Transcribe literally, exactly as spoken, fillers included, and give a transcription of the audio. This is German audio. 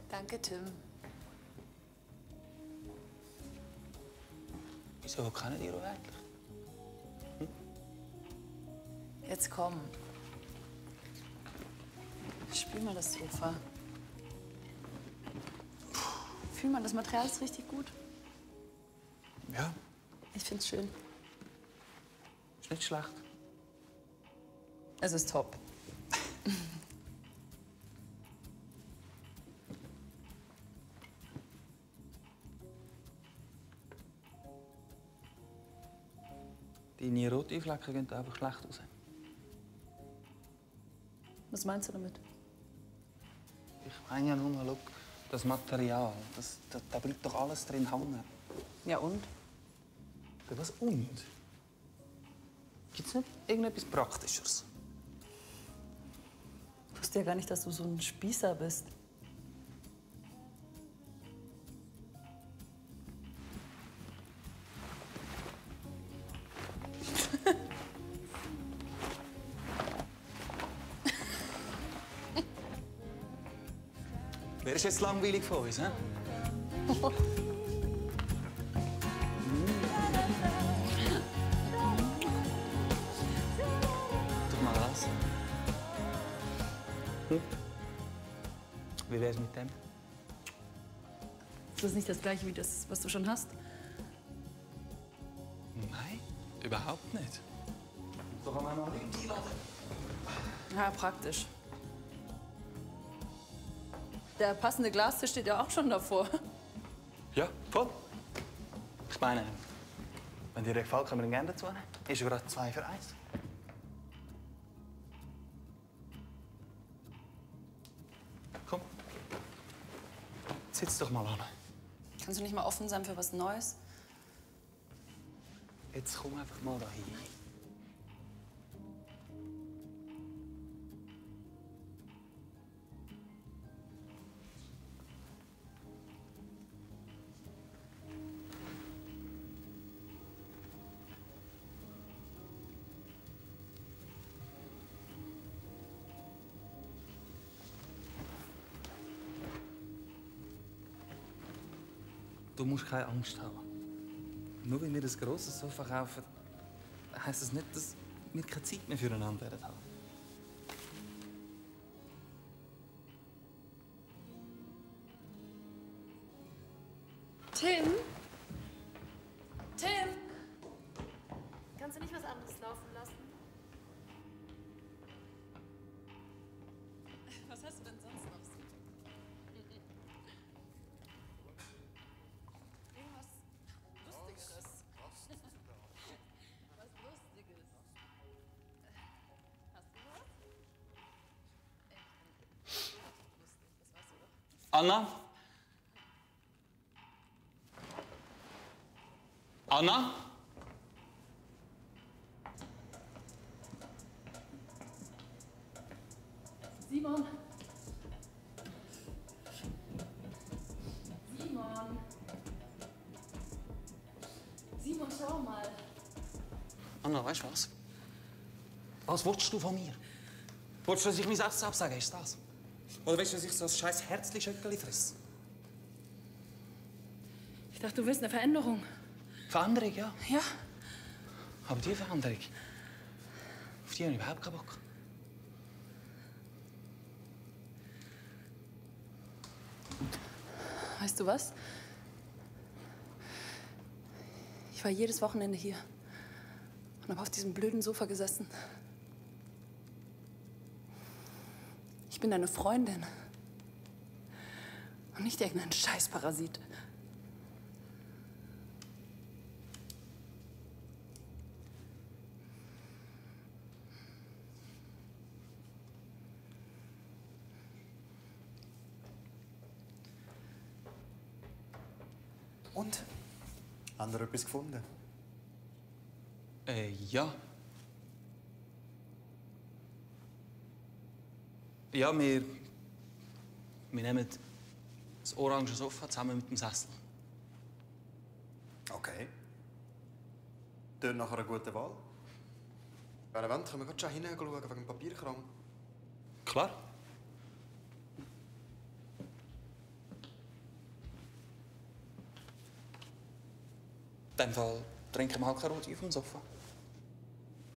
Danke, Tim. Wieso kennen ihr euch eigentlich? Hm? Jetzt komm. Spiel mal das Sofa. Fühl mal, das Material ist richtig gut. Ja. Ich find's schön. Ist nicht schlecht. Es ist top. Deine roten Flecken gehen einfach schlecht raus. Was meinst du damit? Ich meine ja nur mal, schau, das Material, das, da, da bleibt doch alles drin hängen. Ja und? Ja, was und? Gibt es nicht irgendetwas Praktischeres? Ich wusste ja gar nicht, dass du so ein Spießer bist. Wer ist jetzt langweilig von uns, hä? Doch mal was. Hm? Wie wär's mit dem? Ist das nicht das Gleiche wie das, was du schon hast? Nein, überhaupt nicht. So kann man noch Leute einladen. Ja, praktisch. Der passende Glastisch steht ja auch schon davor. Ja, voll. Ich meine, wenn dir gefällt, können wir ihn gerne dazu nehmen. Ist ja gerade zwei für eins. Komm. Sitz doch mal an. Kannst du nicht mal offen sein für was Neues? Jetzt komm einfach mal dahin. Du musst keine Angst haben. Nur weil wir das grosse Sofa kaufen, heisst das nicht, dass wir keine Zeit mehr füreinander werden haben. Tim? Tim? Kannst du nicht was anderes laufen lassen? Was hast du denn sonst noch so? Irgendwas Lustigeres. Was Lustiges. Hast du was? Echt lustig, das weißt du doch. Anna? Anna? Simon! Simon! Simon, schau mal! Anna, weißt du was? Was willst du von mir? Willst du, dass ich mein Essen absage? Ist das? Oder willst du, dass ich so ein scheiß Herzli-Schöckeli frisse? Ich dachte, du willst eine Veränderung. Veränderung, ja. Ja? Aber diese Veränderung, auf die habe ich überhaupt keinen Bock. Weißt du was? Ich war jedes Wochenende hier und habe auf diesem blöden Sofa gesessen. Ich bin deine Freundin und nicht irgendein Scheißparasit. Und? Haben ihr etwas gefunden? Äh, ja. Ja, wir... Wir nehmen das orange Sofa zusammen mit dem Sessel. Okay. Dort nachher eine gute Wahl. Wenn ihr wollt, können wir gerade schon hinschauen wegen dem Papierkram. Klar. In dem Fall trinken wir halt kein Rotwein auf dem Sofa.